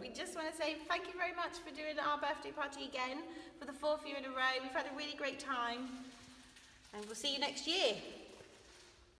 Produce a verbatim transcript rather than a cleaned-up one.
just want to say thank you very much for doing our birthday party again for the fourth year in a row. We've had a really great time and we'll see you next year.